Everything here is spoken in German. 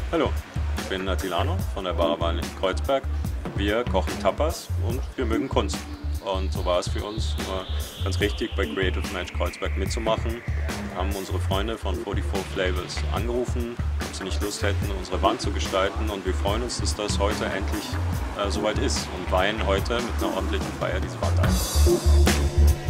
Hallo, ich bin Attilano von der Barawan in Kreuzberg. Wir kochen Tapas und wir mögen Kunst. Und so war es für uns ganz richtig, bei Creative Match Kreuzberg mitzumachen. Wir haben unsere Freunde von 44 Flavors angerufen, ob sie nicht Lust hätten, unsere Wand zu gestalten. Und wir freuen uns, dass das heute endlich soweit ist und weihen heute mit einer ordentlichen Feier diese Wand ein.